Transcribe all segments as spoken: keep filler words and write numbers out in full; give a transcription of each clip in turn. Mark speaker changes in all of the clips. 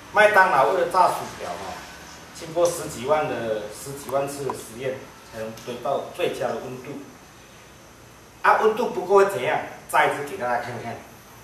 Speaker 1: 麦当劳为了炸薯条哈，经过十几万的十几万次的实验，才能得到最佳的温度。啊，温度不够会怎样？炸一只给大家看看。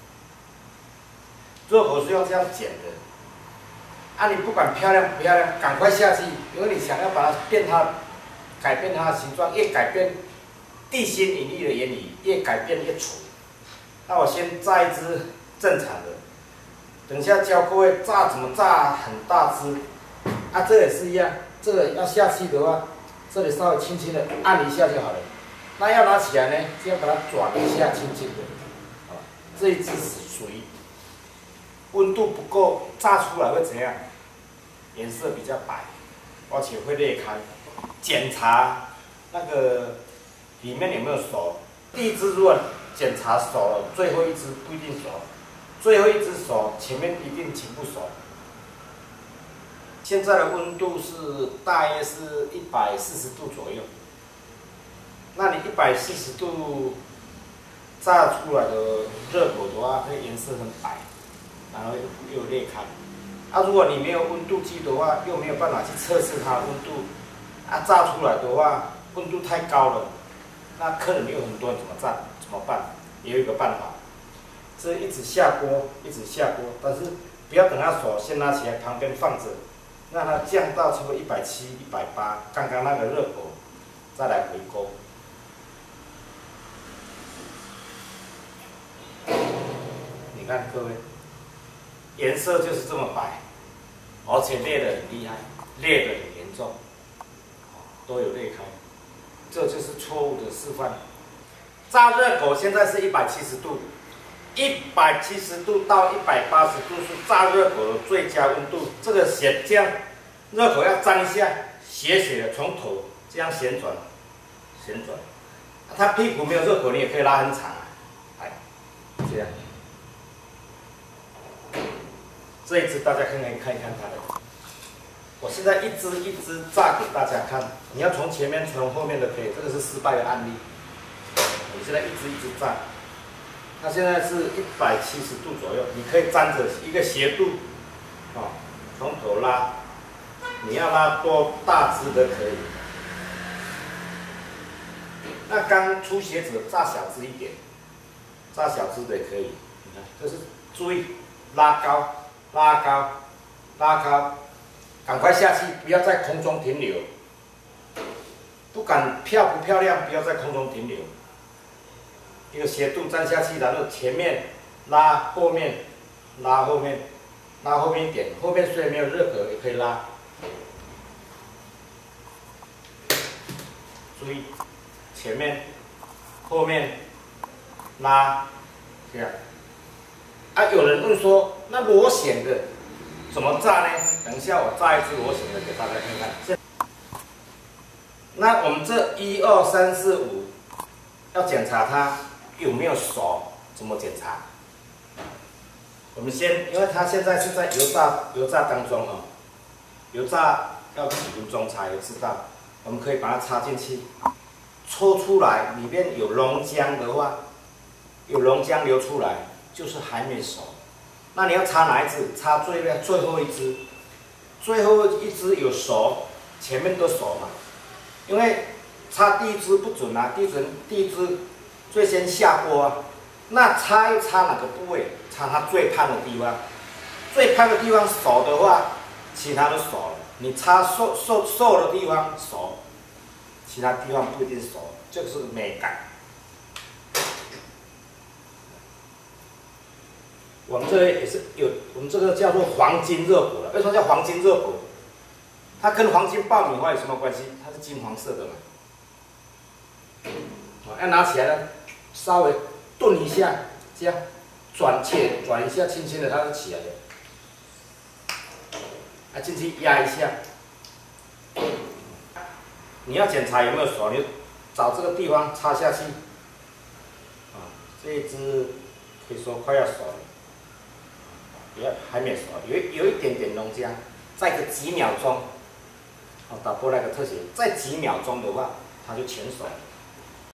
Speaker 1: 热狗是用这样剪的。啊，你不管漂亮不漂亮，赶快下去，因为你想要把它变它，改变它的形状，越改变地心引力的原理，越改变越蠢。那我先炸一只正常的。 等一下教各位炸怎么炸很大只，啊，这也是一样，这个要下去的话，这里稍微轻轻的按一下就好了。那要拿起来呢，就要把它转一下，轻轻的。啊，这一只是属于温度不够，炸出来会怎样？颜色比较白，而且会裂开。检查那个里面有没有熟。第一只如果检查熟了，最后一只不一定熟。 最后一只熟，前面一定全部熟。现在的温度是大约是一百四十度左右。那你一百四十度炸出来的热狗的话，会颜色很白，然后又裂开。啊，如果你没有温度计的话，又没有办法去测试它的温度，啊，炸出来的话温度太高了，那客人有很多人怎么炸？怎么办？也有一个办法。 这一直下锅，一直下锅，但是不要等它熟，先拿起来旁边放着，让它降到差不多一百七、一百八，刚刚那个热狗，再来回锅。你看各位，颜色就是这么白，而且裂得很厉害，裂得很严重，都有裂开，这就是错误的示范。炸热狗现在是一百七十度。 一百七十度到一百八十度是炸热狗的最佳温度。这个旋这样，热狗要粘一下，斜斜的从头这样旋转，旋转。它屁股没有热狗，你也可以拉很长啊，来，这样。这一只大家看看看一看它的。我现在一只一只炸给大家看，你要从前面从后面都可以，这个是失败的案例。我现在一只一只炸。 它现在是一百七十度左右，你可以粘着一个斜度，啊，从头拉，你要拉多大只的可以。那刚出血者炸小只一点，炸小只的也可以。你看，这是注意拉高，拉高，拉高，赶快下去，不要在空中停留。不管漂不漂亮，不要在空中停留。 一个斜度站下去，然后前面拉，后面拉后面，拉后面一点，后面虽然没有热狗也可以拉。注意前面、后面拉，这样。啊，有人问说，那螺旋的怎么炸呢？等一下我炸一只螺旋的给大家看看。那我们这一二三四五要检查它。 有没有熟？怎么检查？我们先，因为它现在是在油炸油炸当中哦，油炸要几分钟才知道。我们可以把它插进去，抽出来，里面有溶浆的话，有溶浆流出来，就是还没熟。那你要插哪一只？插最最后一只，最后一只有熟，前面都熟嘛。因为插第一只不准啊，第一只第一只。 最先下锅啊，那插一插哪个部位？插它最胖的地方，最胖的地方熟的话，其他都熟了。你插瘦瘦瘦的地方熟，其他地方不一定熟，这个是美感。我们这里也是有，我们这个叫做黄金热狗了。为什么叫黄金热狗？它跟黄金爆米花有什么关系？它是金黄色的嘛。哦，要拿起来呢。 稍微顿一下，这样转切转一下，轻轻的它就起来了。啊，进去压一下。你要检查有没有熟，你就找这个地方插下去。啊，这一只可以说快要熟了，也还没熟，有有一点点溶浆，再个几秒钟，哦，打破那个特写，再几秒钟的话，它就全熟了。